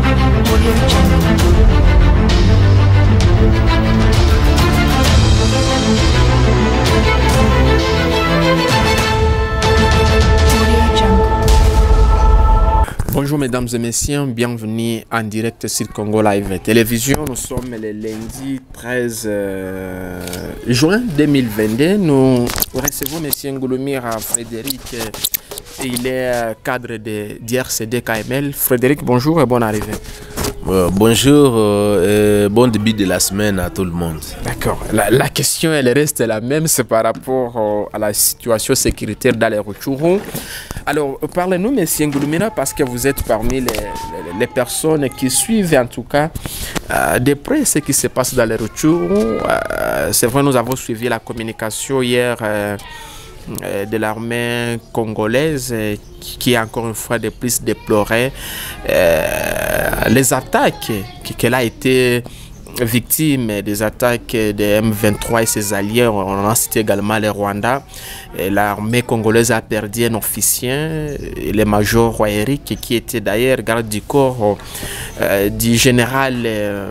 Bonjour mesdames et messieurs, bienvenue en direct sur Congo Live Télévision. Nous sommes le lundi 13 juin 2022. Nous recevons M. Ngouloumir Frédéric. Il est cadre de d'IRCD KML. Frédéric, bonjour et bonne arrivée. Bonjour et bon début de la semaine à tout le monde. D'accord. La question, elle reste la même, c'est par rapport à la situation sécuritaire dans les Rutshuru. Alors, parlez-nous, M. Ngouloumir, parce que vous êtes parmi les personnes qui suivent, en tout cas, de près ce qui se passe dans les Rutshuru. C'est vrai, nous avons suivi la communication hier de l'armée congolaise qui encore une fois de plus déplorait les attaques qu'elle a été victime des attaques de M23 et ses alliés. On a cité également le Rwanda. L'armée congolaise a perdu un officier, le major Royeric, qui était d'ailleurs garde du corps du général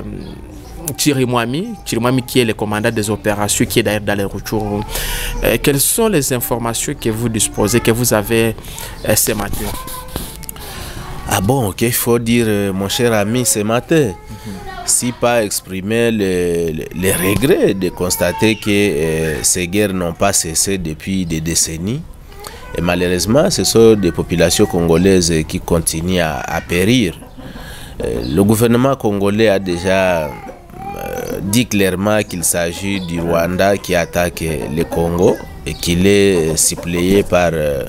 Chirimwami qui est le commandant des opérations, qui est d'ailleurs dans les Rutshuru. Quelles sont les informations que vous disposez, que vous avez ce matin? Ah bon, ok, il faut dire, mon cher ami, ce matin, si pas exprimer les regrets de constater que ces guerres n'ont pas cessé depuis des décennies. Et malheureusement, ce sont des populations congolaises qui continuent à périr. Le gouvernement congolais a déjà dit clairement qu'il s'agit du Rwanda qui attaque le Congo et qu'il est suppléé par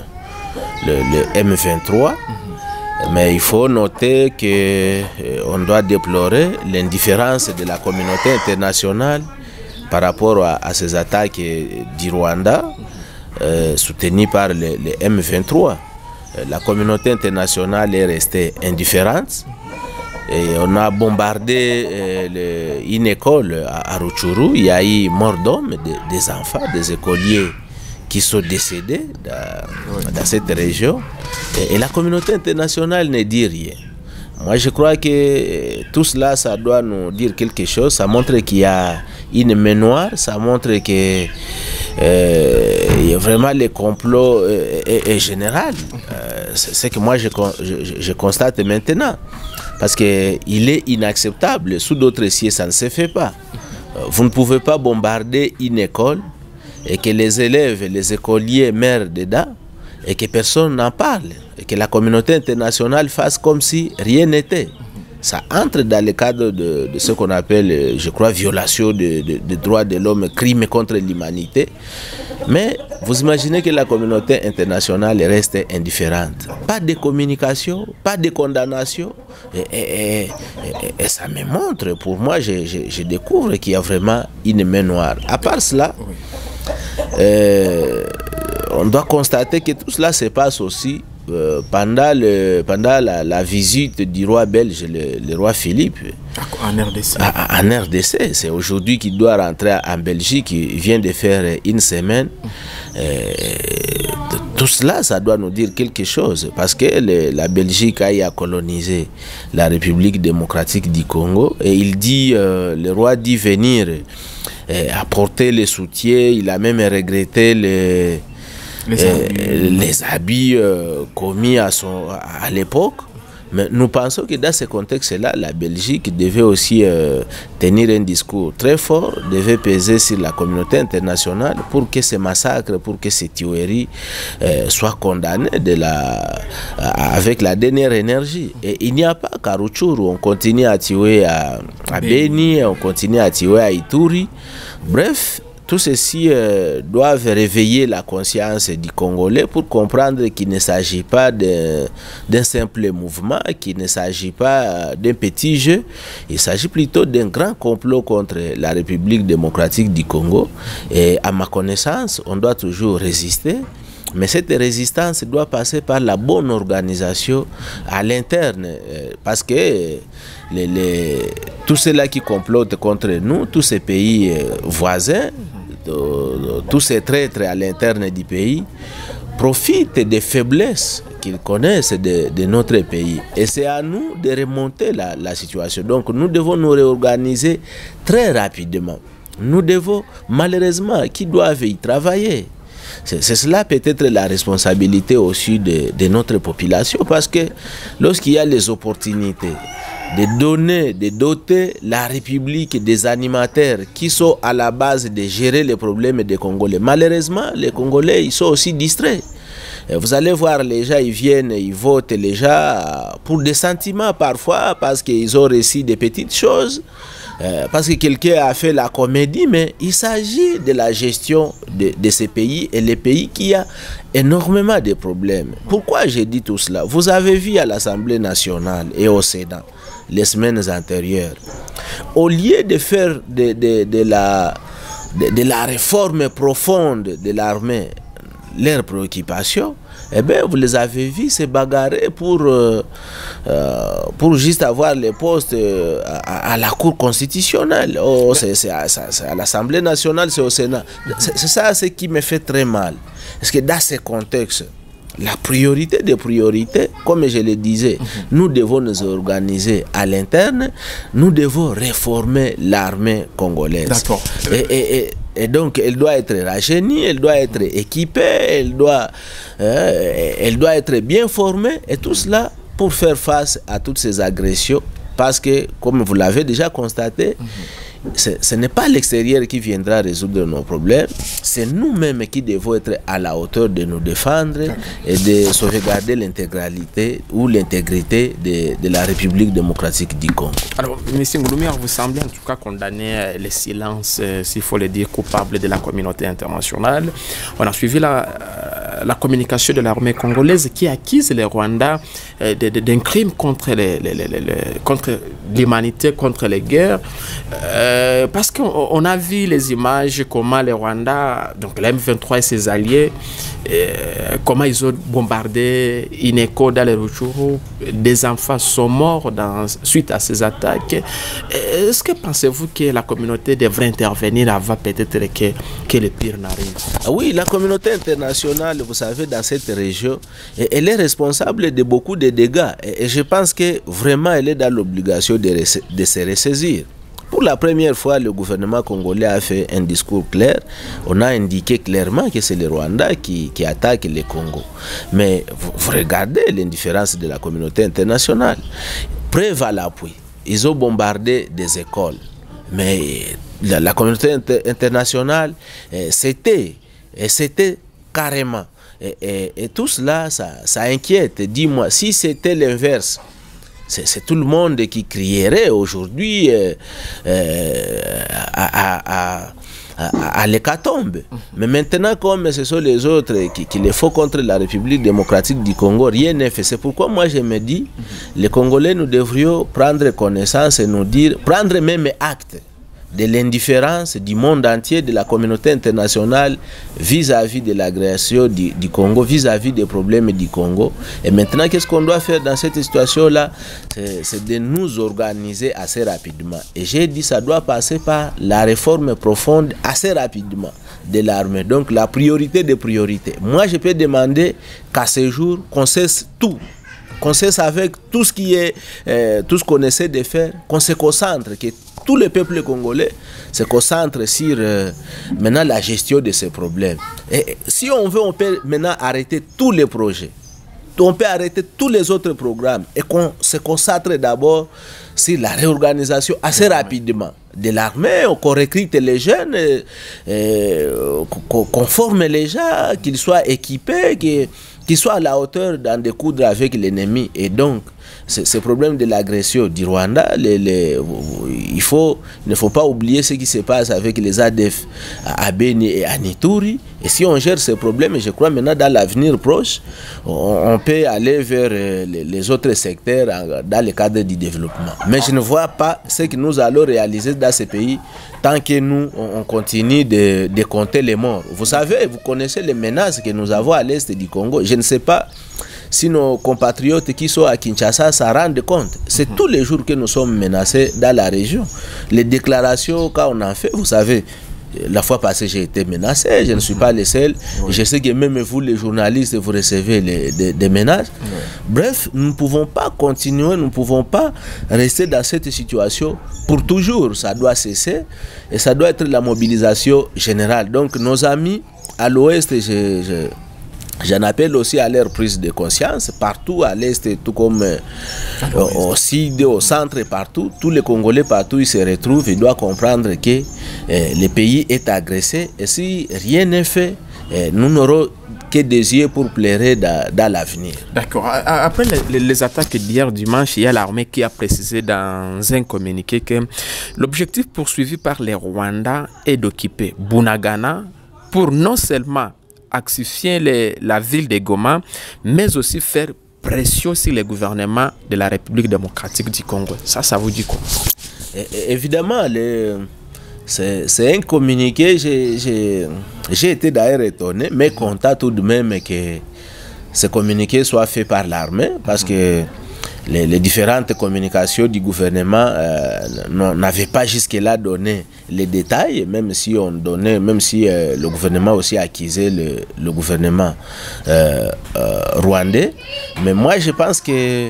le M23. Mais il faut noter qu'on doit déplorer l'indifférence de la communauté internationale par rapport à ces attaques du Rwanda soutenues par le M23. La communauté internationale est restée indifférente. Et on a bombardé une école à Rutshuru. Il y a eu mort d'hommes, des enfants, des écoliers qui sont décédés dans cette région. Et la communauté internationale ne dit rien. Moi, je crois que tout cela, ça doit nous dire quelque chose. Ça montre qu'il y a une mémoire. Ça montre que vraiment le complot est général. C'est ce que moi, je constate maintenant. Parce qu'il est inacceptable. Sous d'autres cieux, ça ne se fait pas. Vous ne pouvez pas bombarder une école et que les élèves, les écoliers meurent dedans et que personne n'en parle. Et que la communauté internationale fasse comme si rien n'était. Ça entre dans le cadre de ce qu'on appelle, je crois, violation des droits de l'homme, crime contre l'humanité. Mais vous imaginez que la communauté internationale reste indifférente. Pas de communication, pas de condamnation. Et ça me montre, pour moi, je découvre qu'il y a vraiment une main noire. À part cela, on doit constater que tout cela se passe aussi pendant la visite du roi belge, le roi Philippe. En RDC. En RDC. C'est aujourd'hui qu'il doit rentrer en Belgique. Il vient de faire une semaine. Tout cela, ça doit nous dire quelque chose. Parce que la Belgique a colonisé la République démocratique du Congo. Et il dit, le roi dit venir apporter le soutien. Il a même regretté les habits commis à l'époque. Mais nous pensons que dans ce contexte-là, la Belgique devait aussi tenir un discours très fort, devait peser sur la communauté internationale pour que ces massacres, pour que ces tueries soient condamnées avec la dernière énergie. Et il n'y a pas qu'à Rutshuru, on continue à tuer à Beni, on continue à tuer à Ituri. Bref, tout ceci doivent réveiller la conscience du Congolais pour comprendre qu'il ne s'agit pas d'un simple mouvement, qu'il ne s'agit pas d'un petit jeu, il s'agit plutôt d'un grand complot contre la République démocratique du Congo. Et à ma connaissance, on doit toujours résister. Mais cette résistance doit passer par la bonne organisation à l'interne. Parce que tous ceux-là qui complotent contre nous, tous ces pays voisins, tous ces traîtres à l'interne du pays, profitent des faiblesses qu'ils connaissent de notre pays. Et c'est à nous de remonter la situation. Donc nous devons nous réorganiser très rapidement. Nous devons, malheureusement, qui doivent y travailler. C'est cela peut-être la responsabilité aussi de notre population, parce que lorsqu'il y a les opportunités de doter la République des animateurs qui sont à la base de gérer les problèmes des Congolais. Malheureusement, les Congolais, ils sont aussi distraits. Vous allez voir, les gens, ils viennent, ils votent les gens pour des sentiments parfois, parce qu'ils ont reçu des petites choses, parce que quelqu'un a fait la comédie, mais il s'agit de la gestion de ces pays, et les pays qui a énormément de problèmes. Pourquoi j'ai dit tout cela? Vous avez vu à l'Assemblée nationale et au Sénat, les semaines antérieures, au lieu de faire de la réforme profonde de l'armée leurs préoccupations, eh bien, vous les avez vus se bagarrer pour juste avoir les postes à la Cour constitutionnelle. Oh, c'est à l'Assemblée nationale, c'est au Sénat. C'est ça ce qui me fait très mal. Parce que dans ce contexte, la priorité des priorités, comme je le disais, nous devons nous organiser à l'interne, nous devons réformer l'armée congolaise. D'accord. Et donc, elle doit être rajeunie, elle doit être équipée, elle doit être bien formée, et tout cela pour faire face à toutes ces agressions. Parce que, comme vous l'avez déjà constaté, ce n'est pas l'extérieur qui viendra résoudre nos problèmes, c'est nous-mêmes qui devons être à la hauteur de nous défendre et de sauvegarder l'intégralité ou l'intégrité de la République démocratique du Congo. Alors, M. Ngouloumia, vous semblez en tout cas condamner les silences, s'il faut le dire, coupables de la communauté internationale. On a suivi la communication de l'armée congolaise qui accuse les Rwandais d'un crime contre l'humanité, contre les guerres. Parce qu'on a vu les images, comment les Rwandais, donc la M23 et ses alliés, comment ils ont bombardé Ineko dans les Rutshuru. Des enfants sont morts suite à ces attaques. Est-ce que pensez-vous que la communauté devrait intervenir avant peut-être que le pire n'arrive? Oui, la communauté internationale, vous savez, dans cette région, elle est responsable de beaucoup de dégâts. Et je pense que vraiment, elle est dans l'obligation de se ressaisir. Pour la première fois, le gouvernement congolais a fait un discours clair. On a indiqué clairement que c'est le Rwanda qui attaque le Congo. Mais vous regardez l'indifférence de la communauté internationale. Preuve à l'appui, ils ont bombardé des écoles. Mais la communauté internationale, c'était carrément. Et tout cela, ça inquiète. Dis-moi, si c'était l'inverse, c'est tout le monde qui crierait aujourd'hui à l'hécatombe. Mais maintenant, comme ce sont les autres qui le font contre la République démocratique du Congo, rien n'est fait. C'est pourquoi moi je me dis, les Congolais, nous devrions prendre connaissance et nous dire, prendre même acte de l'indifférence du monde entier, de la communauté internationale vis-à-vis de l'agression du Congo, vis-à-vis des problèmes du Congo. Et maintenant, qu'est-ce qu'on doit faire dans cette situation-là? C'est de nous organiser assez rapidement. Et j'ai dit, ça doit passer par la réforme profonde assez rapidement de l'armée. Donc, la priorité des priorités. Moi, je peux demander qu'à ce jour, qu'on cesse tout. Qu'on cesse avec tout ce qui est, tout ce qu'on essaie de faire, qu'on se concentre, que tout le peuple congolais se concentre sur maintenant la gestion de ces problèmes. Et si on veut, on peut maintenant arrêter tous les projets. On peut arrêter tous les autres programmes et qu'on se concentre d'abord sur la réorganisation assez rapidement de l'armée, qu'on recrute les jeunes, qu'on forme les gens, qu'ils soient équipés, qu'ils soient à la hauteur d'en découdre avec l'ennemi. Et donc, ce problème de l'agression du Rwanda, il ne faut pas oublier ce qui se passe avec les ADF à Beni et à Nituri. Et si on gère ces problèmes, je crois maintenant dans l'avenir proche, on peut aller vers les autres secteurs dans le cadre du développement. Mais je ne vois pas ce que nous allons réaliser dans ces pays tant que nous, on continue de compter les morts. Vous savez, vous connaissez les menaces que nous avons à l'est du Congo. Je ne sais pas si nos compatriotes qui sont à Kinshasa s'en rendent compte. C'est tous les jours que nous sommes menacés dans la région. Les déclarations, quand on en fait, vous savez, La fois passée, j'ai été menacé, je ne suis pas le seul. Je sais que même vous, les journalistes, vous recevez des menaces. Bref, nous ne pouvons pas continuer, nous ne pouvons pas rester dans cette situation pour toujours. Ça doit cesser et ça doit être la mobilisation générale. Donc nos amis à l'ouest, j'en appelle aussi à leur prise de conscience, partout à l'est, tout comme au sud, au centre, partout, tous les Congolais partout ils se retrouvent, ils doivent comprendre que le pays est agressé et si rien n'est fait, nous n'aurons que des yeux pour pleurer dans l'avenir. D'accord. Après les attaques d'hier dimanche, il y a l'armée qui a précisé dans un communiqué que l'objectif poursuivi par les Rwandais est d'occuper Bunagana pour non seulement axifier la ville de Goma, mais aussi faire pression sur le gouvernement de la République démocratique du Congo. Ça vous dit quoi? Évidemment, c'est un communiqué, j'ai été d'ailleurs étonné, mais content tout de même que ce communiqué soit fait par l'armée, parce que les différentes communications du gouvernement n'avaient pas jusque-là donné les détails, même si on donnait, même si le gouvernement aussi accusait le gouvernement rwandais. Mais moi, je pense que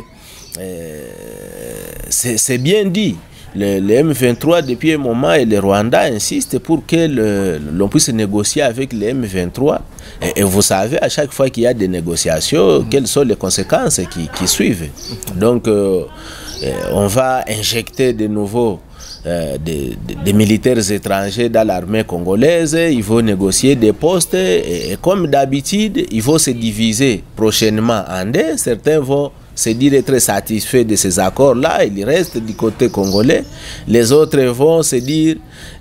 c'est bien dit. Le M23, depuis un moment, et le Rwanda insistent pour que l'on puisse négocier avec le M23. Et vous savez, à chaque fois qu'il y a des négociations, quelles sont les conséquences qui suivent. Donc, on va injecter de nouveau des militaires étrangers dans l'armée congolaise. Ils vont négocier des postes. Et comme d'habitude, ils vont se diviser prochainement en deux. Certains vont se dire être satisfaits de ces accords-là, ils restent du côté congolais. Les autres vont se dire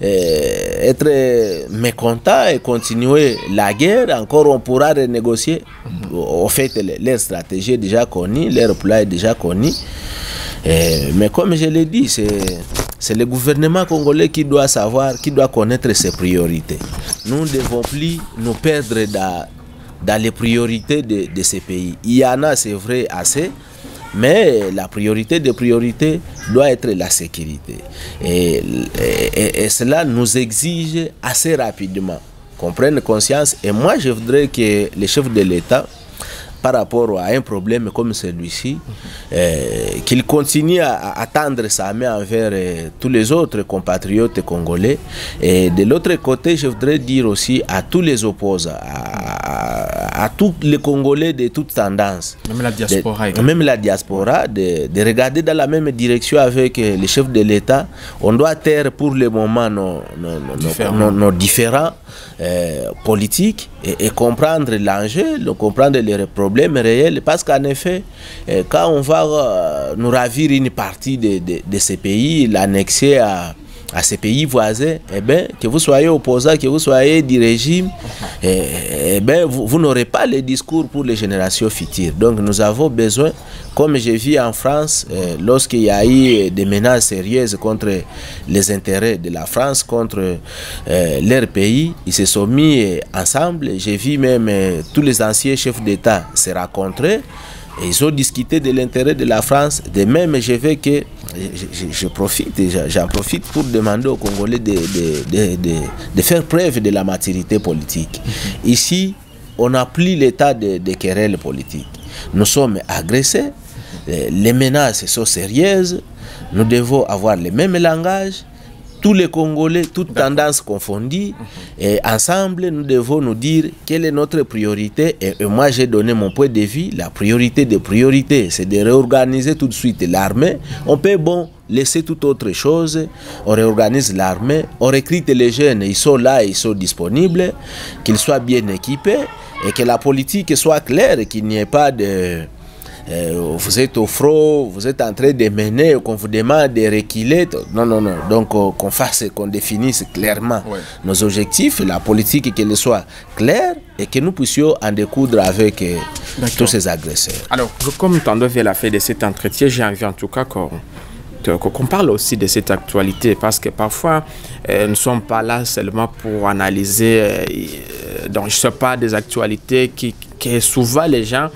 être mécontents et continuer la guerre. Encore, on pourra renégocier. Au fait, leur stratégie est déjà connue, leur plan est déjà connu. Mais comme je l'ai dit, c'est le gouvernement congolais qui doit savoir, qui doit connaître ses priorités. Nous ne devons plus nous perdre dans les priorités de ces pays. Il y en a, c'est vrai, assez, mais la priorité des priorités doit être la sécurité. Et cela nous exige assez rapidement qu'on prenne conscience. Et moi, je voudrais que les chefs de l'État, par rapport à un problème comme celui-ci, qu'il continue à tendre sa main envers tous les autres compatriotes congolais. Et de l'autre côté, je voudrais dire aussi à tous les opposants, à tous les Congolais de toutes tendances, même la diaspora, de regarder dans la même direction avec les chefs de l'État. On doit taire pour le moment nos différents politiques et comprendre l'enjeu, comprendre les problèmes réels, parce qu'en effet, quand on va nous ravir une partie de ces pays, l'annexer à ces pays voisins, eh bien, que vous soyez opposant, que vous soyez du régime, eh bien, vous n'aurez pas le discours pour les générations futures. Donc nous avons besoin, comme j'ai vu en France, lorsqu'il y a eu des menaces sérieuses contre les intérêts de la France, contre leur pays, ils se sont mis ensemble. J'ai vu même tous les anciens chefs d'État se rencontrer. Et ils ont discuté de l'intérêt de la France. De même, je veux que j'en profite pour demander aux Congolais de faire preuve de la maturité politique. Ici, on n'a plus l'état de querelle politique. Nous sommes agressés, les menaces sont sérieuses, nous devons avoir le même langage. Tous les Congolais, toutes tendances confondues, et ensemble, nous devons nous dire quelle est notre priorité. Et moi, j'ai donné mon point de vue. La priorité des priorités, c'est de réorganiser tout de suite l'armée. On peut, laisser toute autre chose. On réorganise l'armée, on recrute les jeunes, ils sont là, ils sont disponibles, qu'ils soient bien équipés, et que la politique soit claire, qu'il n'y ait pas de... vous êtes au front, vous êtes en train de mener, qu'on vous demande de reculer. Non. Donc qu'on fasse, qu'on définisse clairement nos objectifs, la politique qu'elle soit claire et que nous puissions en découdre avec tous ces agresseurs. Alors, comme Tando vient la fin de cet entretien, j'ai envie en tout cas qu'on parle aussi de cette actualité, parce que parfois nous ne sommes pas là seulement pour analyser donc je sais pas des actualités que souvent les gens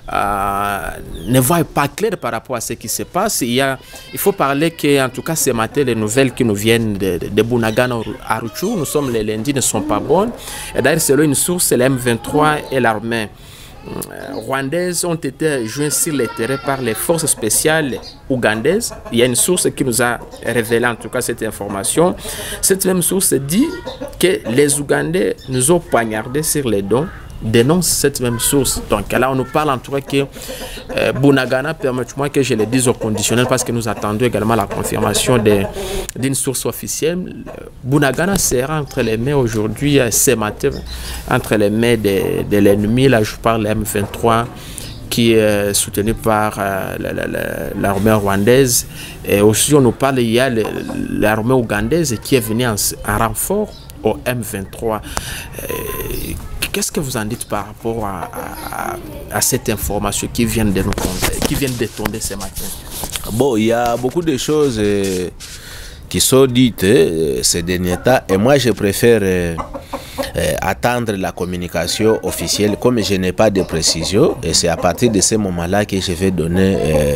ne voient pas clair par rapport à ce qui se passe. Il faut parler qu'en tout cas ce matin, les nouvelles qui nous viennent de Bunagana à Rutshuru, nous sommes les lundis, ne sont pas bonnes. Et d'ailleurs, selon une source, les M23 et l'armée rwandaises ont été joints sur le terrain par les forces spéciales ougandaises. Il y a une source qui nous a révélé en tout cas cette information. Cette même source dit que les Ougandais nous ont poignardés sur les dents, dénonce cette même source. Donc là, on nous parle en tout cas que Bunagana, permettez-moi que je le dise au conditionnel parce que nous attendons également la confirmation d'une source officielle. Bunagana sera entre les mains aujourd'hui, ce matin, entre les mains de l'ennemi. Là, je parle de M23 qui est soutenu par l'armée rwandaise. Et aussi, on nous parle, il y a l'armée ougandaise qui est venue en renfort au M23. Qu'est-ce que vous en dites par rapport à cette information qui vient de tomber ce matin? Bon, il y a beaucoup de choses qui sont dites ces derniers temps, et moi je préfère attendre la communication officielle, comme je n'ai pas de précision, et c'est à partir de ce moment-là que je vais donner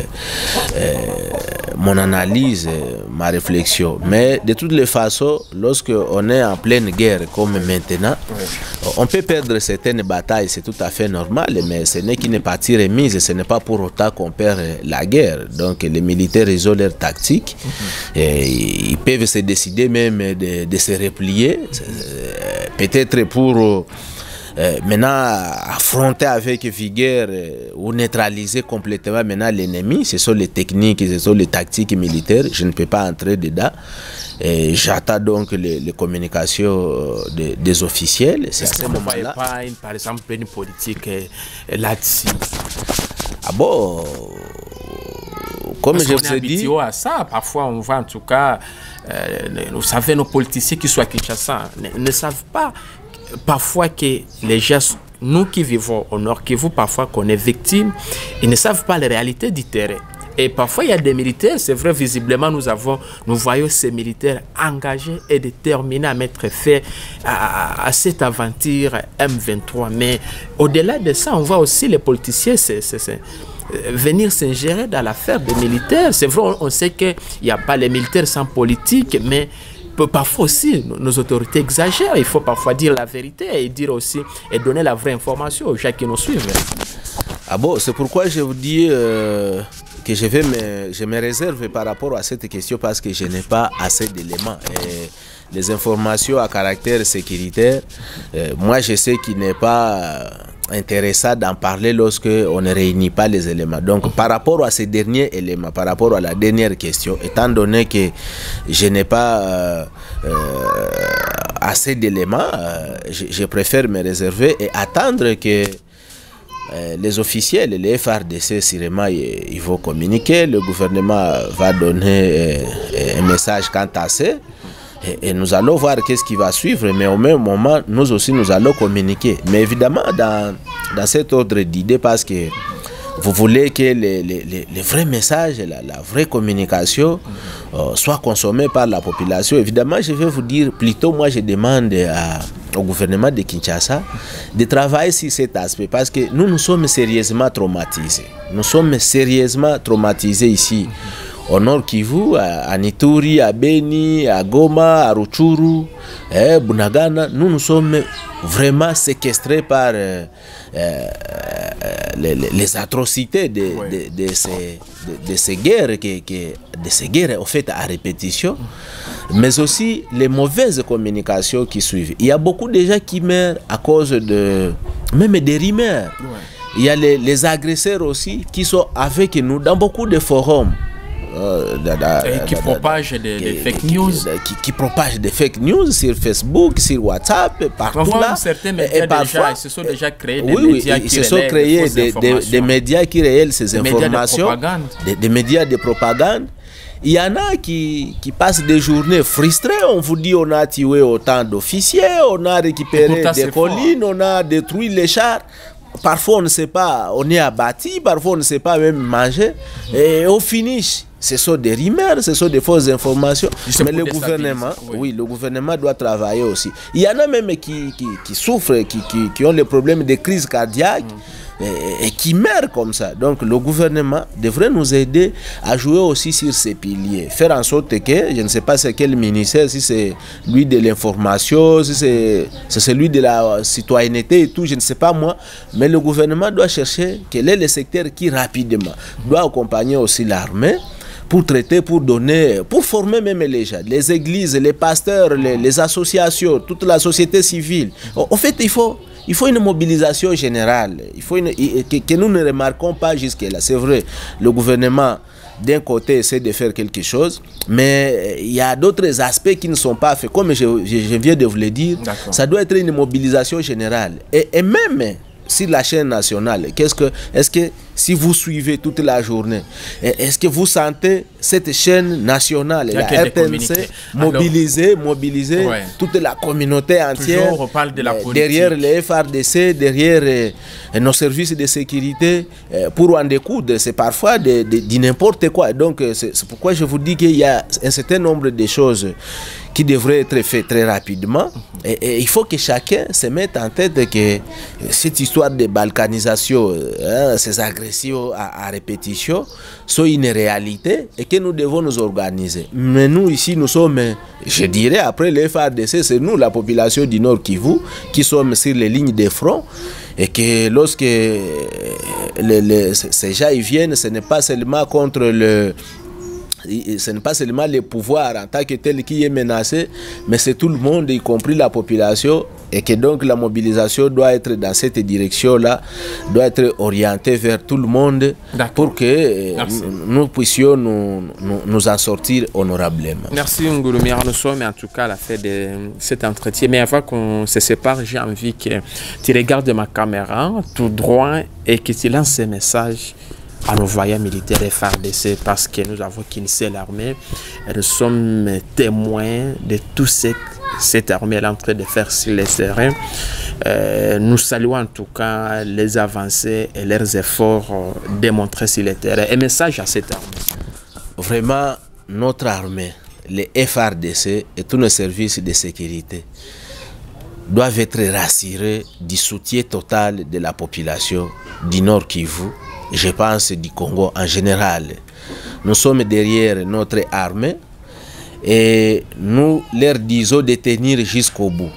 mon analyse, ma réflexion. Mais de toutes les façons, lorsque on est en pleine guerre comme maintenant, on peut perdre certaines batailles, c'est tout à fait normal, mais ce n'est qu'une partie remise, ce n'est pas pour autant qu'on perd la guerre. Donc les militaires, ils ont leur tactique, et ils peuvent se décider même de se replier, peut-être pour maintenant affronter avec vigueur ou neutraliser complètement maintenant l'ennemi. Ce sont les techniques, ce sont les tactiques militaires, je ne peux pas entrer dedans. J'attends donc les communications des officiels. Est-ce que vous ne voyez pas, par exemple, une politique là-dessus? Ah bon, comme je vous ai dit, à ça. Parfois, on voit en tout cas, vous savez, nos politiciens qui sont à Kinshasa ne savent pas parfois que les gens, nous qui vivons au Nord Kivu, parfois qu'on est victime, ils ne savent pas la réalité du terrain. Et parfois, il y a des militaires, c'est vrai, visiblement, nous voyons ces militaires engagés et déterminés à mettre fin à cette aventure M23. Mais au-delà de ça, on voit aussi les politiciens venir s'ingérer dans l'affaire des militaires. C'est vrai, on sait qu'il n'y a pas les militaires sans politique, mais parfois aussi, nos autorités exagèrent. Il faut parfois dire la vérité et dire aussi et donner la vraie information aux gens qui nous suivent. Ah bon, c'est pourquoi je vous dis que je me réserve par rapport à cette question parce que je n'ai pas assez d'éléments. Les informations à caractère sécuritaire, moi je sais qu'il n'est pas intéressant d'en parler lorsque on ne réunit pas les éléments. Donc par rapport à ces derniers éléments, par rapport à la dernière question, étant donné que je n'ai pas assez d'éléments, je préfère me réserver et attendre que les officiels, les FRDC, sûrement, ils vont communiquer. Le gouvernement va donner un message quant à ça. Et nous allons voir qu'est-ce qui va suivre. Mais au même moment, nous aussi, nous allons communiquer. Mais évidemment, dans cet ordre d'idées, parce que vous voulez que les vrais messages, la vraie communication soit consommée par la population. Évidemment, je vais vous dire, plutôt, moi, je demande au gouvernement de Kinshasa de travailler sur cet aspect parce que nous sommes sérieusement traumatisés. Nous sommes sérieusement traumatisés ici au Nord Kivu, à Ituri, à Beni, à Goma, à Rutshuru, Bunagana. Nous sommes vraiment séquestrés par les atrocités de ces guerres, de ces guerres en fait à répétition, mais aussi les mauvaises communications qui suivent. Il y a beaucoup de gens qui meurent à cause même des rumeurs. Il y a les agresseurs aussi qui sont avec nous dans beaucoup de forums. Qui propagent des fake news. Qui propagent des fake news sur Facebook, sur WhatsApp, partout là. Certains médias déjà, ils se sont déjà créés des médias qui se sont créés des médias qui révèlent ces informations, des médias de propagande. Il y en a qui passent des journées frustrées. On vous dit on a tué autant d'officiers, on a récupéré des collines, on a détruit les chars. Parfois on ne sait pas, on est abattu, parfois on ne sait pas même manger. Et au finish, ce sont des rumeurs, ce sont des fausses informations. Mais le gouvernement, le gouvernement doit travailler aussi. Il y en a même qui souffrent, qui ont les problèmes de crise cardiaque. et qui meurent comme ça. Donc le gouvernement devrait nous aider à jouer aussi sur ces piliers. Faire en sorte que, je ne sais pas c'est quel ministère, si c'est lui de l'information, si c'est celui de la citoyenneté et tout, je ne sais pas moi, mais le gouvernement doit chercher quel est le secteur qui rapidement doit accompagner aussi l'armée pour traiter, pour donner, pour former même les gens, les églises, les pasteurs, les associations, toute la société civile. En fait, il faut une mobilisation générale. Il faut que nous ne remarquons pas jusque-là. C'est vrai, le gouvernement, d'un côté, essaie de faire quelque chose, mais il y a d'autres aspects qui ne sont pas faits. Comme je viens de vous le dire, ça doit être une mobilisation générale. Et même sur la chaîne nationale, est-ce que si vous suivez toute la journée, est-ce que vous sentez cette chaîne nationale, la RTNC, mobiliser ouais, toute la communauté entière, toujours, on parle de la derrière les FRDC, derrière nos services de sécurité, pour en découdre? C'est parfois de n'importe quoi. Donc c'est pourquoi je vous dis qu'il y a un certain nombre de choses qui devraient être faites très rapidement. Et il faut que chacun se mette en tête que cette histoire de balkanisation, ces agressions à répétition, sont une réalité et que nous devons nous organiser. Mais nous ici, nous sommes, je dirais, après les FARDC, c'est nous, la population du Nord Kivu, qui sommes sur les lignes de front. Et que lorsque ces gens ils viennent, ce n'est pas seulement contre ce n'est pas seulement le pouvoir en tant que tel qui est menacé, mais c'est tout le monde, y compris la population, et que donc la mobilisation doit être dans cette direction-là, doit être orientée vers tout le monde pour que nous puissions nous en sortir honorablement. Merci Ngouloumira, nous sommes en tout cas à la fin de cet entretien. Mais avant qu'on se sépare, j'ai envie que tu regardes ma caméra tout droit et que tu lances un message à nos voyants militaires FARDC, parce que nous avons qu'une seule armée et nous sommes témoins de tout ce que cette armée est en train de faire sur les terrains. Nous saluons en tout cas les avancées et leurs efforts démontrés sur les terrains. Un message à cette armée. Vraiment, notre armée, les FARDC et tous nos services de sécurité doivent être rassurés du soutien total de la population du Nord Kivu, je pense du Congo en général. Nous sommes derrière notre armée et nous leur disons de tenir jusqu'au bout.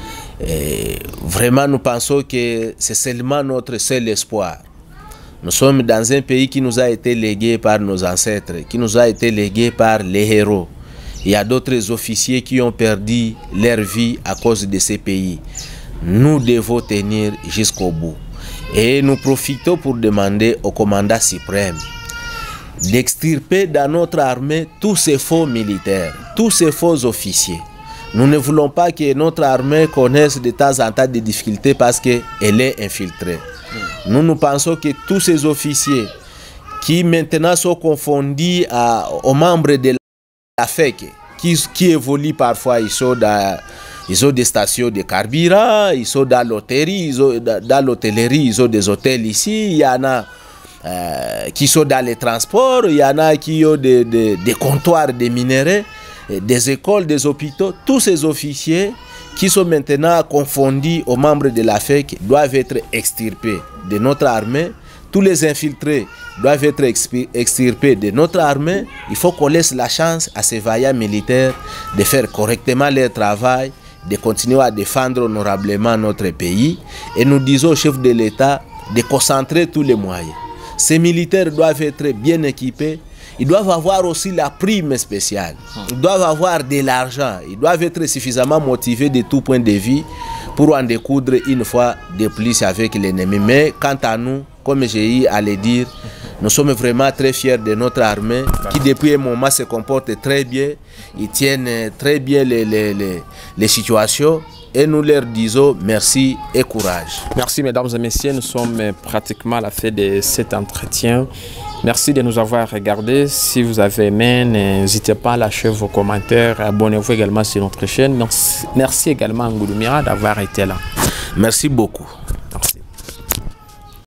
Et vraiment, nous pensons que c'est seulement notre seul espoir. Nous sommes dans un pays qui nous a été légué par nos ancêtres, qui nous a été légué par les héros. Il y a d'autres officiers qui ont perdu leur vie à cause de ces pays. Nous devons tenir jusqu'au bout. Et nous profitons pour demander au commandant suprême d'extirper dans notre armée tous ces faux militaires, tous ces faux officiers. Nous ne voulons pas que notre armée connaisse de temps en temps des difficultés parce qu'elle est infiltrée. Nous pensons que tous ces officiers qui maintenant sont confondus aux membres de la FEC, qui évoluent parfois, ils ont des stations de carburant, ils sont dans l'hôtellerie, ils ont des hôtels ici, il y en a qui sont dans les transports, il y en a qui ont des comptoirs de minerais, des écoles, des hôpitaux. Tous ces officiers qui sont maintenant confondus aux membres de la FEC doivent être extirpés de notre armée. Tous les infiltrés doivent être extirpés de notre armée. Il faut qu'on laisse la chance à ces vaillants militaires de faire correctement leur travail, de continuer à défendre honorablement notre pays. Et nous disons au chef de l'État de concentrer tous les moyens. Ces militaires doivent être bien équipés. Ils doivent avoir aussi la prime spéciale. Ils doivent avoir de l'argent. Ils doivent être suffisamment motivés de tout point de vue pour en découdre une fois de plus avec l'ennemi. Mais quant à nous, comme j'ai eu à le dire, nous sommes vraiment très fiers de notre armée qui depuis un moment se comporte très bien. Ils tiennent très bien les situations. Et nous leur disons merci et courage. Merci mesdames et messieurs, nous sommes pratiquement à la fin de cet entretien. Merci de nous avoir regardés. Si vous avez aimé, n'hésitez pas à lâcher vos commentaires. Abonnez-vous également sur notre chaîne. Merci également à Ngouloumira d'avoir été là. Merci beaucoup.